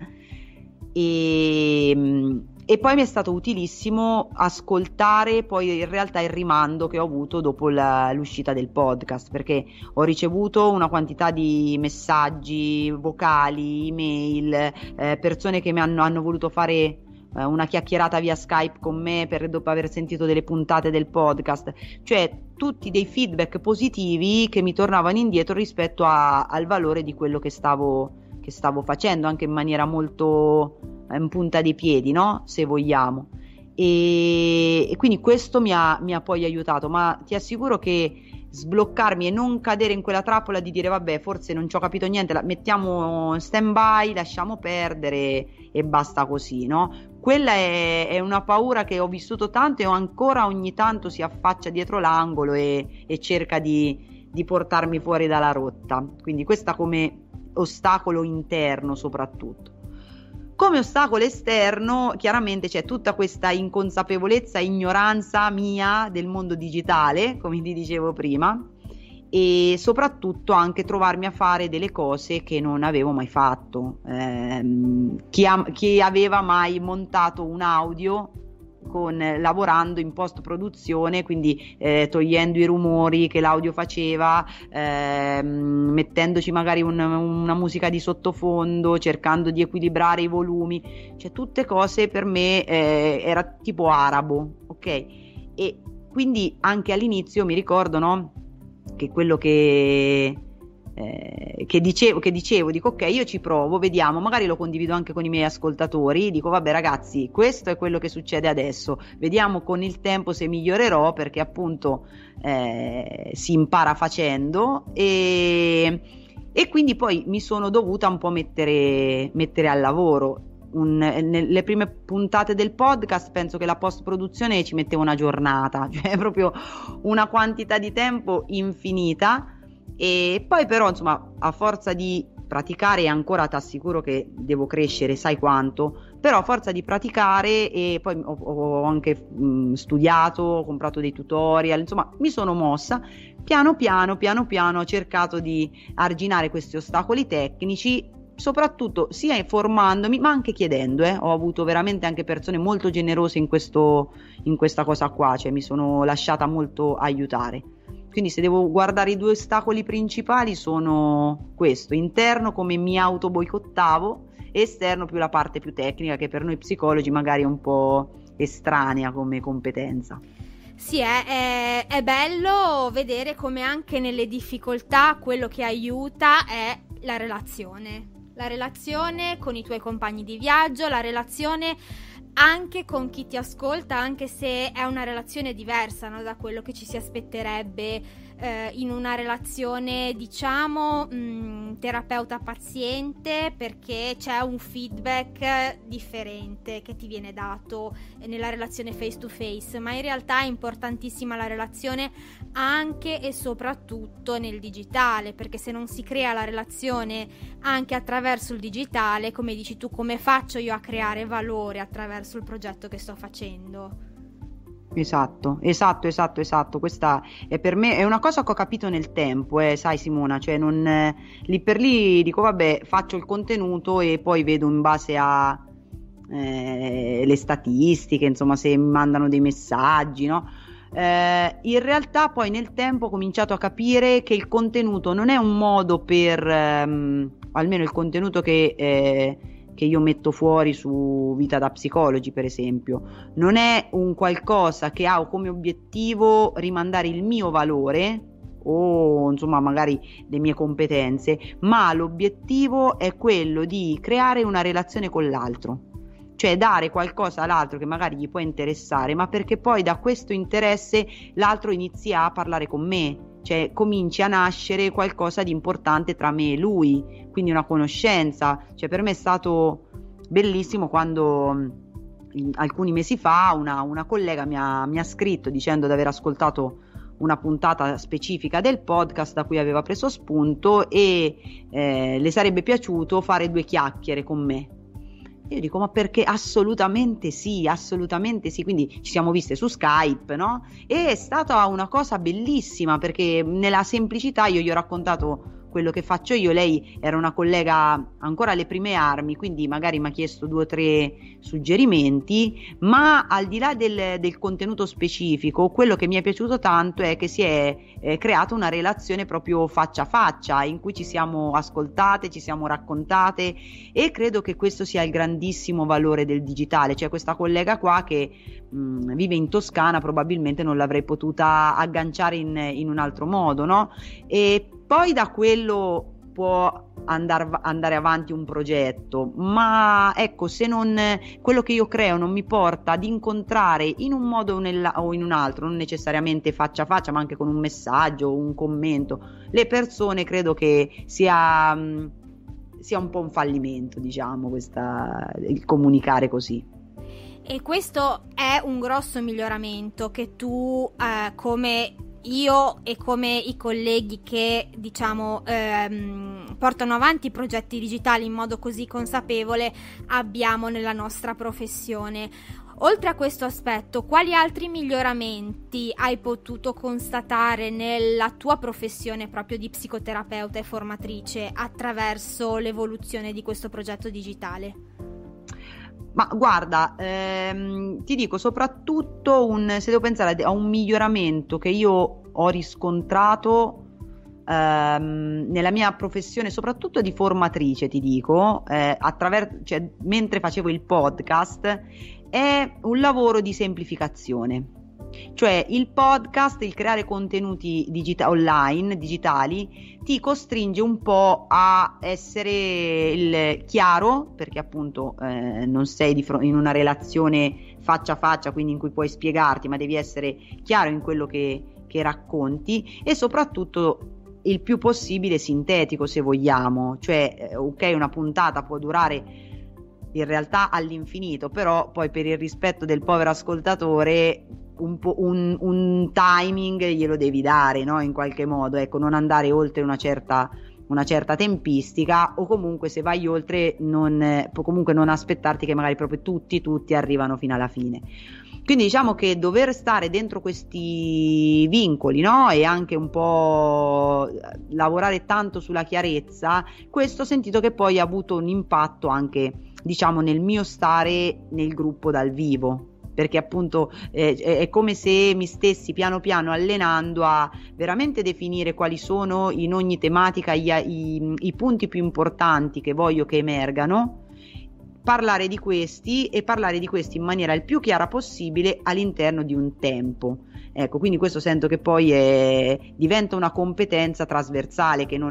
E poi mi è stato utilissimo ascoltare poi in realtà il rimando che ho avuto dopo l'uscita del podcast, perché ho ricevuto una quantità di messaggi vocali, email, persone che mi hanno voluto fare una chiacchierata via Skype con me dopo aver sentito delle puntate del podcast, cioè tutti dei feedback positivi che mi tornavano indietro rispetto al valore di quello che stavo facendo, anche in maniera molto in punta dei piedi, no? Se vogliamo. E quindi questo mi ha poi aiutato, ma ti assicuro che sbloccarmi e non cadere in quella trappola di dire vabbè, forse non ci ho capito niente, mettiamo stand by, lasciamo perdere e basta così, no? Quella è una paura che ho vissuto tanto e ancora ogni tanto si affaccia dietro l'angolo e cerca di portarmi fuori dalla rotta. Quindi questa come ostacolo interno soprattutto. Come ostacolo esterno, chiaramente c'è tutta questa inconsapevolezza, ignoranza mia del mondo digitale, come ti dicevo prima, e soprattutto anche trovarmi a fare delle cose che non avevo mai fatto. Chi aveva mai montato un audio lavorando in post produzione, quindi togliendo i rumori che l'audio faceva, mettendoci magari una musica di sottofondo, cercando di equilibrare i volumi, cioè tutte cose per me era tipo arabo, ok? E quindi anche all'inizio mi ricordo, no, che quello che dicevo, dico ok, io ci provo, vediamo, magari lo condivido anche con i miei ascoltatori, dico vabbè ragazzi, questo è quello che succede adesso, vediamo con il tempo se migliorerò, perché appunto si impara facendo e quindi poi mi sono dovuta un po' mettere al lavoro. Nelle prime puntate del podcast penso che la post produzione ci metteva una giornata, cioè proprio una quantità di tempo infinita. E poi però insomma a forza di praticare, e ancora ti assicuro che devo crescere, sai quanto, però a forza di praticare, e poi ho anche studiato, ho comprato dei tutorial, insomma mi sono mossa piano piano ho cercato di arginare questi ostacoli tecnici, soprattutto sia informandomi ma anche chiedendo. Ho avuto veramente anche persone molto generose in questa cosa qua, cioè mi sono lasciata molto aiutare. Quindi se devo guardare i 2 ostacoli principali sono questo: interno, come mi auto boicottavo, e esterno, più la parte più tecnica, che per noi psicologi magari è un po' estranea come competenza. Sì, è bello vedere come anche nelle difficoltà quello che aiuta è la relazione. La relazione con i tuoi compagni di viaggio, la relazione anche con chi ti ascolta, anche se è una relazione diversa, no, da quello che ci si aspetterebbe in una relazione, diciamo, terapeuta-paziente, perché c'è un feedback differente che ti viene dato nella relazione face to face, ma in realtà è importantissima la relazione anche e soprattutto nel digitale, perché se non si crea la relazione anche attraverso il digitale, come dici tu, come faccio io a creare valore attraverso il progetto che sto facendo? Esatto. Questa è per me è una cosa che ho capito nel tempo, sai Simona, cioè non lì per lì dico vabbè, faccio il contenuto e poi vedo in base a le statistiche, insomma, se mi mandano dei messaggi, no? In realtà poi nel tempo ho cominciato a capire che il contenuto non è un modo per, almeno il contenuto che io metto fuori su Vita da Psicologi, per esempio, non è un qualcosa che ha come obiettivo rimandare il mio valore o insomma magari le mie competenze, ma l'obiettivo è quello di creare una relazione con l'altro, cioè dare qualcosa all'altro che magari gli può interessare, ma perché poi da questo interesse l'altro inizi a parlare con me, cioè cominci a nascere qualcosa di importante tra me e lui, quindi una conoscenza. Cioè per me è stato bellissimo quando alcuni mesi fa una collega mi ha scritto dicendo di aver ascoltato una puntata specifica del podcast da cui aveva preso spunto e le sarebbe piaciuto fare 2 chiacchiere con me. Io dico ma perché? Assolutamente sì, quindi ci siamo viste su Skype, no? E è stata una cosa bellissima perché nella semplicità io gli ho raccontato quello che faccio io, lei era una collega ancora alle prime armi, quindi magari mi ha chiesto 2 o 3 suggerimenti, ma al di là del contenuto specifico, quello che mi è piaciuto tanto è che si è creata una relazione proprio faccia a faccia, in cui ci siamo ascoltate, ci siamo raccontate, e credo che questo sia il grandissimo valore del digitale. C'è questa collega qua che vive in Toscana, probabilmente non l'avrei potuta agganciare in un altro modo, no? E poi da quello può andare avanti un progetto, ma ecco, se non quello che io creo non mi porta ad incontrare in un modo o in un altro, non necessariamente faccia a faccia, ma anche con un messaggio o un commento, le persone, credo che sia un po' un fallimento, diciamo, il comunicare così. E questo è un grosso miglioramento che tu, come io e come i colleghi che diciamo portano avanti progetti digitali in modo così consapevole, abbiamo nella nostra professione. Oltre a questo aspetto, quali altri miglioramenti hai potuto constatare nella tua professione proprio di psicoterapeuta e formatrice attraverso l'evoluzione di questo progetto digitale? Ma guarda, ti dico soprattutto se devo pensare a un miglioramento che io ho riscontrato nella mia professione, soprattutto di formatrice, ti dico, cioè, mentre facevo il podcast, è un lavoro di semplificazione. Cioè il podcast, il creare contenuti digitali, ti costringe un po' a essere chiaro, perché appunto non sei in una relazione faccia a faccia, quindi in cui puoi spiegarti, ma devi essere chiaro in quello che racconti, e soprattutto il più possibile sintetico, se vogliamo. Cioè ok, una puntata può durare in realtà all'infinito, però poi per il rispetto del povero ascoltatore un timing glielo devi dare, no? In qualche modo, ecco, non andare oltre una certa tempistica, o comunque se vai oltre comunque non aspettarti che magari proprio tutti arrivano fino alla fine. Quindi diciamo che dover stare dentro questi vincoli, no? E anche un po' lavorare tanto sulla chiarezza, questo ho sentito che poi ha avuto un impatto anche, diciamo, nel mio stare nel gruppo dal vivo, perché appunto è come se mi stessi piano piano allenando a veramente definire quali sono in ogni tematica i punti più importanti che voglio che emergano, parlare di questi in maniera il più chiara possibile all'interno di un tempo. Ecco, quindi questo sento che poi diventa una competenza trasversale, che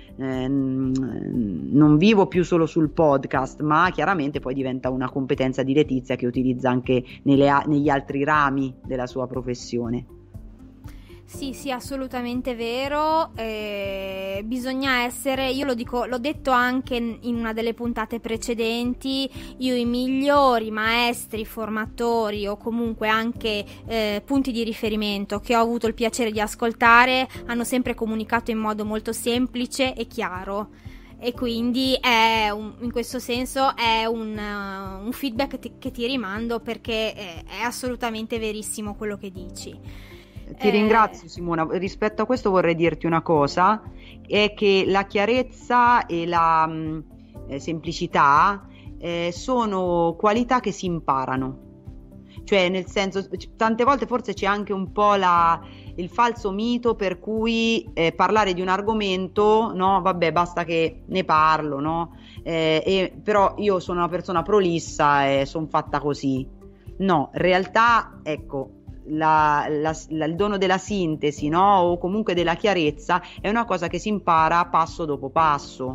non vivo più solo sul podcast, ma chiaramente poi diventa una competenza di Letizia che utilizza anche negli altri rami della sua professione. Sì, sì, assolutamente vero. Bisogna essere, io l'ho detto anche in una delle puntate precedenti, i migliori maestri, formatori o comunque anche punti di riferimento che ho avuto il piacere di ascoltare hanno sempre comunicato in modo molto semplice e chiaro. E quindi in questo senso è un feedback che ti rimando, perché è assolutamente verissimo quello che dici. Ti ringrazio, Simona. Rispetto a questo vorrei dirti una cosa, è che la chiarezza e la semplicità sono qualità che si imparano. Cioè, nel senso, tante volte forse c'è anche un po' il falso mito per cui parlare di un argomento, no? Vabbè, basta che ne parlo, no? Però io sono una persona prolissa e sono fatta così. No, in realtà, ecco, il dono della sintesi, no? O comunque della chiarezza è una cosa che si impara passo dopo passo.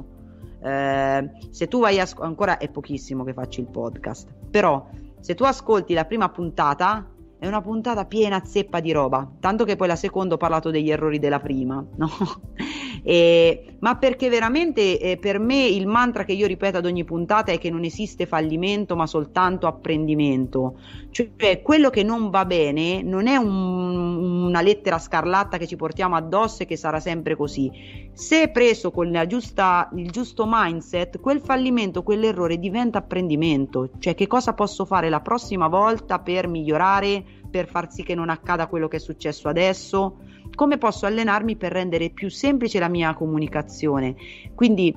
Se tu vai ancora è pochissimo che faccio il podcast, però se tu ascolti la prima puntata è una puntata piena zeppa di roba, tanto che poi la seconda ho parlato degli errori della prima, no? Ma perché veramente per me il mantra che io ripeto ad ogni puntata è che non esiste fallimento ma soltanto apprendimento. Cioè, quello che non va bene non è una lettera scarlatta che ci portiamo addosso e che sarà sempre così. Se preso con il giusto mindset, quel fallimento, quell'errore diventa apprendimento. Cioè, che cosa posso fare la prossima volta per migliorare, per far sì che non accada quello che è successo adesso? Come posso allenarmi per rendere più semplice la mia comunicazione? Quindi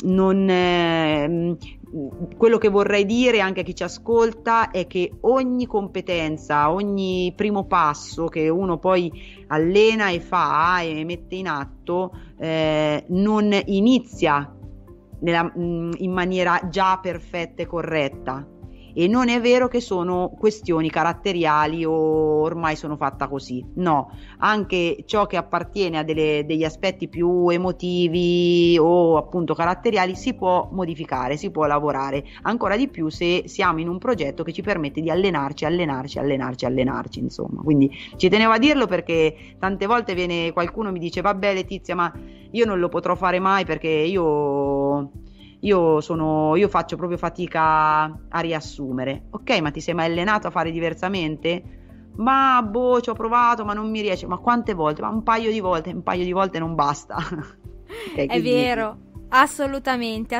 quello che vorrei dire anche a chi ci ascolta è che ogni competenza, ogni primo passo che uno poi allena e fa e mette in atto non inizia in maniera già perfetta e corretta. E non è vero che sono questioni caratteriali o ormai sono fatta così, no, anche ciò che appartiene a degli aspetti più emotivi o appunto caratteriali si può modificare, si può lavorare ancora di più se siamo in un progetto che ci permette di allenarci, insomma. Quindi ci tenevo a dirlo perché tante volte qualcuno mi dice vabbè Letizia, ma io non lo potrò fare mai perché io faccio proprio fatica a riassumere. Ok, ma ti sei mai allenato a fare diversamente? Ma ci ho provato, ma non mi riesce. Ma quante volte? Ma un paio di volte non basta. Okay, è vero. Assolutamente.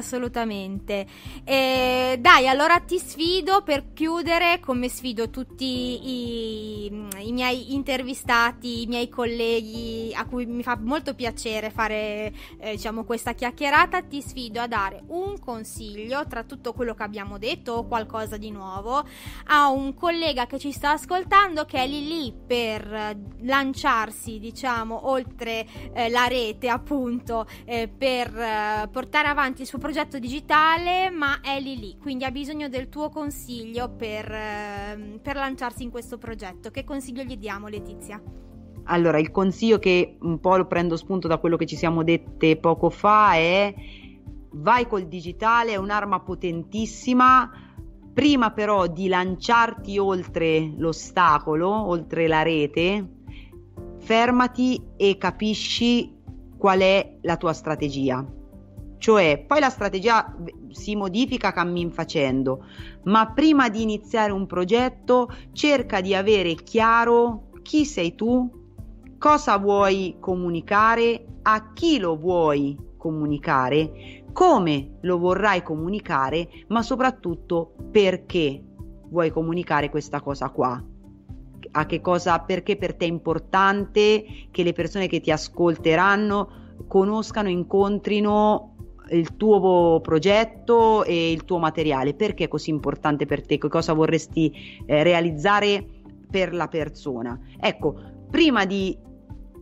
Dai, allora ti sfido per chiudere, come sfido tutti i miei intervistati, i miei colleghi a cui mi fa molto piacere fare diciamo questa chiacchierata. Ti sfido a dare un consiglio tra tutto quello che abbiamo detto o qualcosa di nuovo a un collega che ci sta ascoltando, che è lì per lanciarsi, diciamo, oltre la rete, appunto, per portare avanti il suo progetto digitale, ma è lì, quindi ha bisogno del tuo consiglio per lanciarsi in questo progetto. Che consiglio gli diamo, Letizia? Allora, il consiglio, che un po' lo prendo spunto da quello che ci siamo dette poco fa, è: vai col digitale, è un'arma potentissima. Prima però di lanciarti oltre l'ostacolo, oltre la rete, fermati e capisci qual è la tua strategia. Cioè, poi la strategia si modifica cammin facendo, ma prima di iniziare un progetto cerca di avere chiaro chi sei tu, cosa vuoi comunicare, a chi lo vuoi comunicare, come lo vorrai comunicare, ma soprattutto perché vuoi comunicare questa cosa qua. Perché per te è importante che le persone che ti ascolteranno conoscano, incontrino il tuo progetto e il tuo materiale. Perché è così importante per te? Che cosa vorresti realizzare per la persona? Ecco, prima di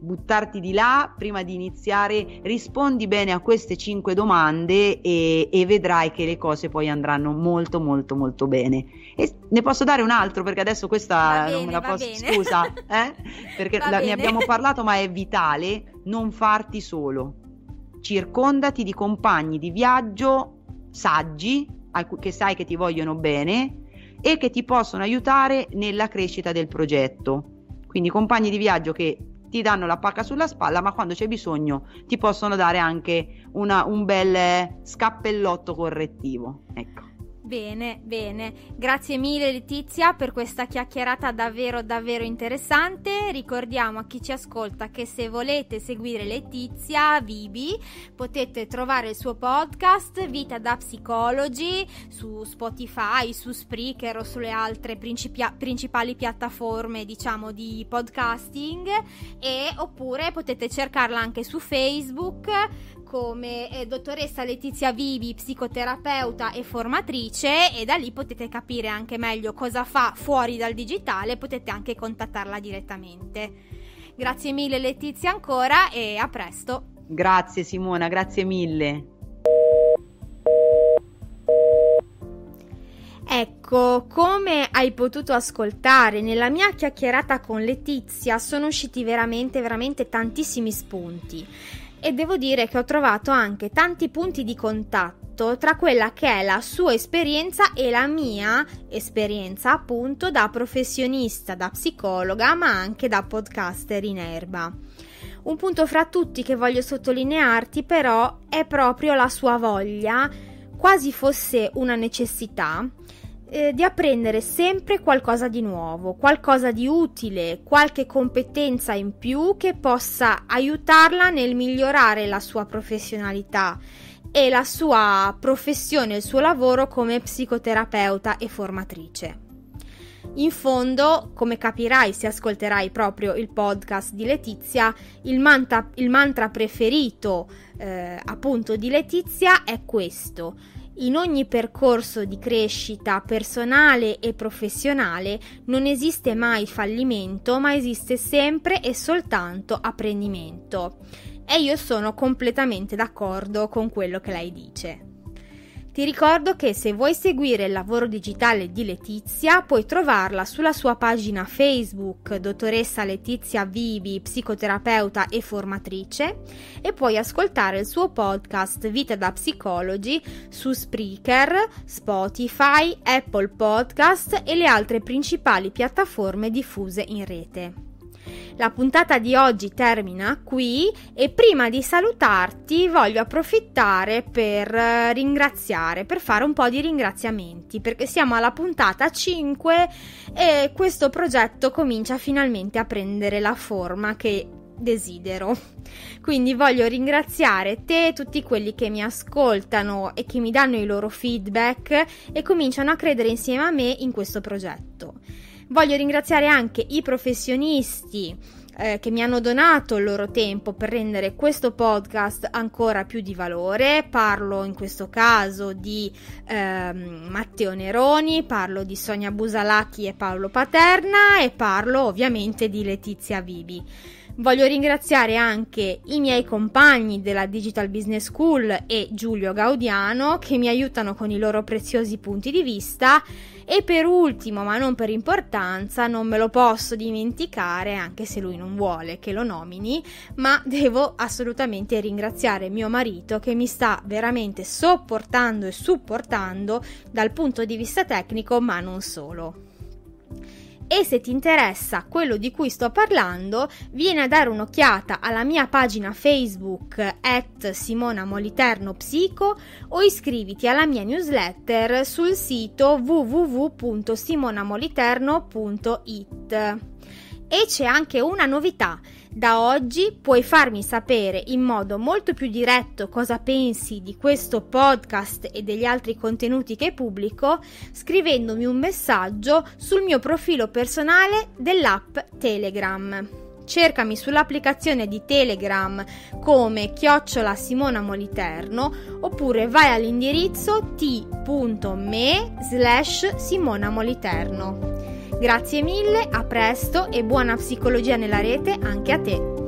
buttarti di là prima di iniziare, rispondi bene a queste 5 domande e vedrai che le cose poi andranno molto molto molto bene. E ne posso dare un altro, perché adesso questa non me la posso, scusa, perché ne abbiamo parlato, ma è vitale non farti solo. Circondati di compagni di viaggio saggi, che sai che ti vogliono bene e che ti possono aiutare nella crescita del progetto. Quindi compagni di viaggio che ti danno la pacca sulla spalla, ma quando c'è bisogno ti possono dare anche un bel scappellotto correttivo. Ecco. Bene, bene. Grazie mille Letizia per questa chiacchierata davvero davvero interessante. Ricordiamo a chi ci ascolta che se volete seguire Letizia Vibi potete trovare il suo podcast Vita da Psicology su Spotify, su Spreaker o sulle altre principali piattaforme, diciamo, di podcasting, e oppure potete cercarla anche su Facebook come dottoressa Letizia Vibi, psicoterapeuta e formatrice, e da lì potete capire anche meglio cosa fa fuori dal digitale, potete anche contattarla direttamente. Grazie mille Letizia ancora e a presto. Grazie Simona, grazie mille. Ecco, come hai potuto ascoltare, nella mia chiacchierata con Letizia sono usciti veramente veramente tantissimi spunti. E devo dire che ho trovato anche tanti punti di contatto tra quella che è la sua esperienza e la mia esperienza, appunto, da professionista, da psicologa, ma anche da podcaster in erba. Un punto fra tutti che voglio sottolinearti però è proprio la sua voglia, quasi fosse una necessità, di apprendere sempre qualcosa di nuovo, qualcosa di utile, qualche competenza in più che possa aiutarla nel migliorare la sua professionalità e la sua professione, il suo lavoro come psicoterapeuta e formatrice. In fondo, come capirai se ascolterai proprio il podcast di Letizia, il mantra preferito appunto di Letizia è questo: in ogni percorso di crescita personale e professionale non esiste mai fallimento, ma esiste sempre e soltanto apprendimento. E io sono completamente d'accordo con quello che lei dice. Ti ricordo che se vuoi seguire il lavoro digitale di Letizia puoi trovarla sulla sua pagina Facebook dottoressa Letizia Vibi, psicoterapeuta e formatrice, e puoi ascoltare il suo podcast Vita da Psicology su Spreaker, Spotify, Apple Podcast e le altre principali piattaforme diffuse in rete. La puntata di oggi termina qui e prima di salutarti voglio approfittare per ringraziare, per fare un po' di ringraziamenti, perché siamo alla puntata 5 e questo progetto comincia finalmente a prendere la forma che desidero. Quindi voglio ringraziare te e tutti quelli che mi ascoltano e che mi danno i loro feedback e cominciano a credere insieme a me in questo progetto. Voglio ringraziare anche i professionisti che mi hanno donato il loro tempo per rendere questo podcast ancora più di valore. Parlo in questo caso di Matteo Neroni, parlo di Sonia Busalacchi e Paolo Paterna e parlo ovviamente di Letizia Vibi. Voglio ringraziare anche i miei compagni della Digital Business School e Giulio Gaudiano che mi aiutano con i loro preziosi punti di vista, e per ultimo, ma non per importanza, non me lo posso dimenticare, anche se lui non vuole che lo nomini, ma devo assolutamente ringraziare mio marito che mi sta veramente sopportando e supportando dal punto di vista tecnico, ma non solo. E se ti interessa quello di cui sto parlando, vieni a dare un'occhiata alla mia pagina Facebook @SimonaMoliternoPsico o iscriviti alla mia newsletter sul sito www.simonamoliterno.it. E c'è anche una novità: da oggi puoi farmi sapere in modo molto più diretto cosa pensi di questo podcast e degli altri contenuti che pubblico scrivendomi un messaggio sul mio profilo personale dell'app Telegram. Cercami sull'applicazione di Telegram come @SimonaMoliterno oppure vai all'indirizzo t.me/SimonaMoliterno. Grazie mille, a presto e buona psicologia nella rete anche a te.